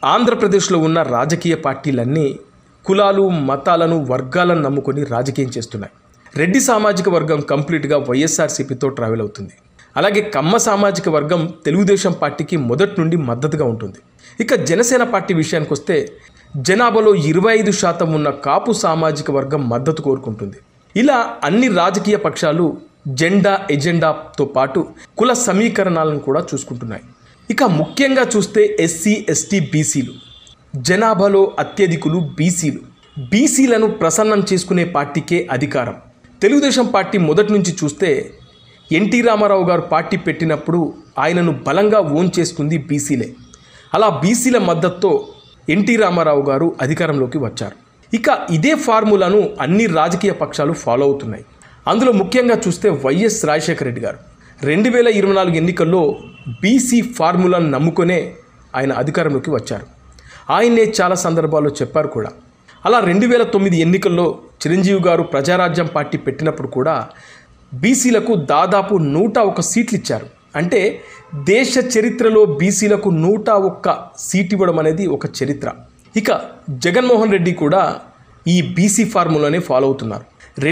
ఆంధ్రప్రదేశ్లో ఉన్న రాజకీయ పార్టీలన్నీ కులాలు, మతాలను, వర్గాలను నమ్ముకొని రాజకీయం చేస్తున్నాయి. రెడ్డి సామాజిక వర్గం కంప్లీట్గా వైఎస్ఆర్సీపీతో ట్రావెల్ అవుతుంది. అలాగే కమ్మ సామాజిక వర్గం తెలుగుదేశం పార్టీకి మొదటి నుండి మద్దతుగా ఉంటుంది. ఇక జనసేన పార్టీ విషయానికి వస్తే జనాభాలో 25% ఉన్న కాపు సామాజిక వర్గం మద్దతు కోరుకుంటుంది. ఇలా అన్ని రాజకీయ పక్షాలు ఎజెండాతో పాటు కుల సమీకరణాలను కూడా చూసుకుంటున్నాయి. ఇక ముఖ్యంగా చూస్తే ఎస్సీ, ఎస్టీ, బీసీలు జనాభాలో అత్యధికులు బీసీలు. బీసీలను ప్రసన్నం చేసుకునే పార్టీకే అధికారం. తెలుగుదేశం పార్టీ మొదటి నుంచి చూస్తే ఎన్టీ రామారావు గారు పార్టీ పెట్టినప్పుడు ఆయనను బలంగా ఓన్ చేసుకుంది బీసీలే. అలా బీసీల మద్దతుతో ఎన్టీ రామారావు గారు అధికారంలోకి వచ్చారు. ఇక ఇదే ఫార్ములాను అన్ని రాజకీయ పక్షాలు ఫాలో అవుతున్నాయి. అందులో ముఖ్యంగా చూస్తే వైఎస్ రాజశేఖర రెడ్డి గారు 2024 ఎన్నికల్లో బీసీ ఫార్ములాను నమ్ముకొనే ఆయన అధికారంలోకి వచ్చారు. ఆయన్నే చాలా సందర్భాల్లో చెప్పారు కూడా. అలా 2009 ఎన్నికల్లో చిరంజీవి గారు ప్రజారాజ్యం పార్టీ పెట్టినప్పుడు కూడా బీసీలకు దాదాపు 101 సీట్లు ఇచ్చారు. అంటే దేశ చరిత్రలో బీసీలకు 101 సీట్ ఇవ్వడం అనేది ఒక చరిత్ర. ఇక జగన్మోహన్ రెడ్డి కూడా ఈ బీసీ ఫార్ములానే ఫాలో అవుతున్నారు.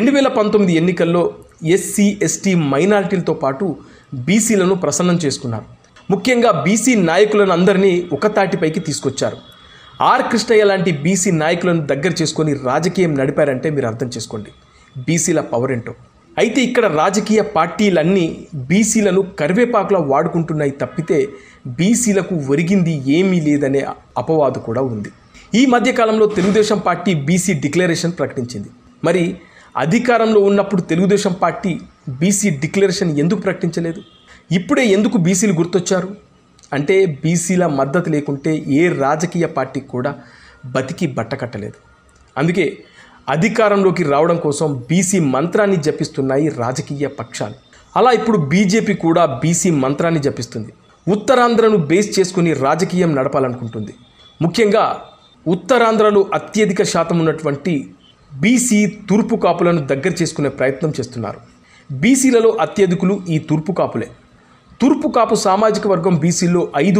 2019 ఎన్నికల్లో ఎస్సీ, ఎస్టీ, మైనారిటీలతో పాటు బీసీలను ప్రసన్నం చేసుకున్నారు. ముఖ్యంగా బీసీ నాయకులను అందరినీ ఒక తాటిపైకి తీసుకొచ్చారు. ఆర్ కృష్ణయ్య లాంటి బీసీ నాయకులను దగ్గర చేసుకొని రాజకీయం నడిపారంటే మీరు అర్థం చేసుకోండి బీసీల పవర్ ఏంటో. అయితే ఇక్కడ రాజకీయ పార్టీలన్నీ బీసీలను కరివేపాకులా వాడుకుంటున్నాయి తప్పితే బీసీలకు ఒరిగింది ఏమీ లేదనే అపవాదు కూడా ఉంది. ఈ మధ్యకాలంలో తెలుగుదేశం పార్టీ బీసీ డిక్లరేషన్ ప్రకటించింది. మరి అధికారంలో ఉన్నప్పుడు తెలుగుదేశం పార్టీ బీసీ డిక్లరేషన్ ఎందుకు ప్రకటించలేదు? ఇప్పుడే ఎందుకు బీసీలు గుర్తొచ్చారు? అంటే బీసీల మద్దతు లేకుంటే ఏ రాజకీయ పార్టీ కూడా బతికి బట్టకట్టలేదు. అందుకే అధికారంలోకి రావడం కోసం బీసీ మంత్రాన్ని జపిస్తున్నాయి రాజకీయ పక్షాలు. అలా ఇప్పుడు బీజేపీ కూడా బీసీ మంత్రాన్ని జపిస్తుంది. ఉత్తరాంధ్రను బేస్ చేసుకుని రాజకీయం నడపాలనుకుంటుంది. ముఖ్యంగా ఉత్తరాంధ్రలో అత్యధిక శాతం ఉన్నటువంటి బీసీ తూర్పు కాపులను దగ్గర చేసుకునే ప్రయత్నం చేస్తున్నారు. బీసీలలో అత్యధికులు ఈ తూర్పు కాపులే. తూర్పు కాపు సామాజిక వర్గం బీసీలో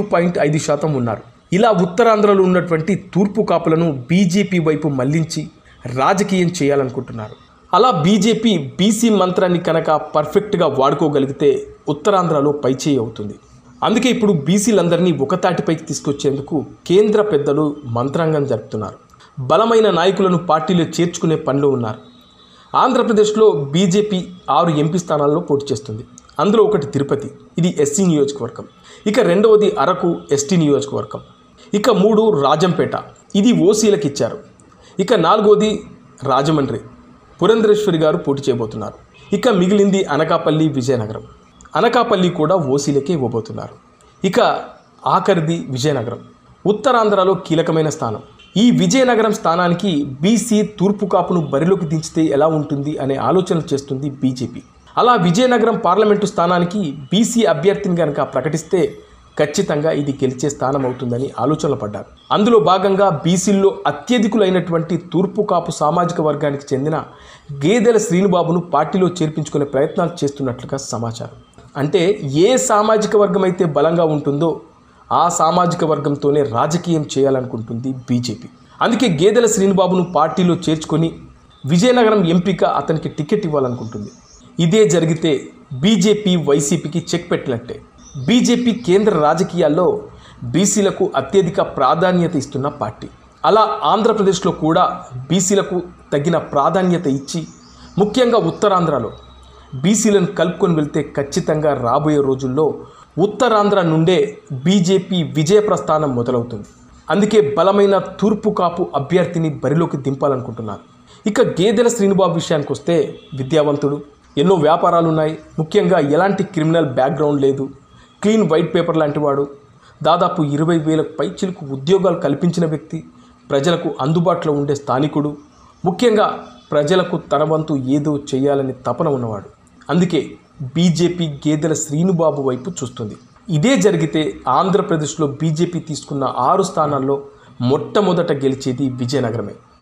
5.5% ఉన్నారు. ఇలా ఉత్తరాంధ్రలో ఉన్నటువంటి తూర్పు కాపులను బీజేపీ వైపు మళ్లించి రాజకీయం చేయాలనుకుంటున్నారు. అలా బీజేపీ బీసీ మంత్రాన్ని కనుక పర్ఫెక్ట్గా వాడుకోగలిగితే ఉత్తరాంధ్రలో పైచేయి అవుతుంది. అందుకే ఇప్పుడు బీసీలందరినీ ఒకతాటిపైకి తీసుకొచ్చేందుకు కేంద్ర పెద్దలు మంత్రాంగం జరుపుతున్నారు. బలమైన నాయకులను పార్టీలో చేర్చుకునే పనిలో ఉన్నారు. ఆంధ్రప్రదేశ్లో బీజేపీ 6 ఎంపీ స్థానాల్లో పోటీ చేస్తుంది. అందులో ఒకటి తిరుపతి, ఇది ఎస్సీ నియోజకవర్గం. ఇక రెండవది అరకు, ఎస్టీ నియోజకవర్గం. ఇక 3 రాజంపేట, ఇది ఓసీలకు ఇచ్చారు. ఇక 4వది రాజమండ్రి, పురంధరేశ్వరి గారు పోటీ చేయబోతున్నారు. ఇక మిగిలింది అనకాపల్లి, విజయనగరం. అనకాపల్లి కూడా ఓసీలకే ఇవ్వబోతున్నారు. ఇక ఆఖరిది విజయనగరం, ఉత్తరాంధ్రలో కీలకమైన స్థానం. ఈ విజయనగరం స్థానానికి బీసీ తూర్పు కాపును బరిలోకి దించితే ఎలా ఉంటుంది అనే ఆలోచన చేస్తుంది బీజేపీ. అలా విజయనగరం పార్లమెంటు స్థానానికి బీసీ అభ్యర్థిని కనుక ప్రకటిస్తే ఖచ్చితంగా ఇది గెలిచే స్థానం అవుతుందని ఆలోచనలు పడ్డారు. అందులో భాగంగా బీసీల్లో అత్యధికులైనటువంటి తూర్పు కాపు సామాజిక వర్గానికి చెందిన గేదెల శ్రీనుబాబును పార్టీలో చేర్పించుకునే ప్రయత్నాలు చేస్తున్నట్లుగా సమాచారం. అంటే ఏ సామాజిక వర్గం అయితే బలంగా ఉంటుందో ఆ సామాజిక వర్గంతోనే రాజకీయం చేయాలనుకుంటుంది బీజేపీ. అందుకే గేదెల శ్రీనుబాబును పార్టీలో చేర్చుకొని విజయనగరం ఎంపీగా అతనికి టికెట్ ఇవ్వాలనుకుంటుంది. ఇదే జరిగితే బీజేపీ వైసీపీకి చెక్ పెట్టినట్టే. బీజేపీ కేంద్ర రాజకీయాల్లో బీసీలకు అత్యధిక ప్రాధాన్యత ఇస్తున్న పార్టీ. అలా ఆంధ్రప్రదేశ్లో కూడా బీసీలకు తగిన ప్రాధాన్యత ఇచ్చి ముఖ్యంగా ఉత్తరాంధ్రలో బీసీలను కలుపుకొని వెళ్తే ఖచ్చితంగా రాబోయే రోజుల్లో ఉత్తరాంధ్ర నుండే బీజేపీ విజయ ప్రస్థానం మొదలవుతుంది. అందుకే బలమైన తూర్పు కాపు అభ్యర్థిని బరిలోకి దింపాలనుకుంటున్నారు. ఇక గేదెల శ్రీనుబాబు విషయానికి వస్తే విద్యావంతుడు, ఎన్నో వ్యాపారాలున్నాయి. ముఖ్యంగా ఎలాంటి క్రిమినల్ బ్యాక్గ్రౌండ్ లేదు. క్లీన్ వైట్ పేపర్ లాంటి వాడు. దాదాపు 20,000 పైచిలకు ఉద్యోగాలు కల్పించిన వ్యక్తి. ప్రజలకు అందుబాటులో ఉండే స్థానికుడు. ముఖ్యంగా ప్రజలకు తన వంతు ఏదో చేయాలని తపన ఉన్నవాడు. అందుకే బీజేపీ గేదెల శ్రీనుబాబు వైపు చూస్తుంది. ఇదే జరిగితే ఆంధ్రప్రదేశ్లో బీజేపీ తీసుకున్న 6 స్థానాల్లో మొట్టమొదట గెలిచేది విజయనగరమే.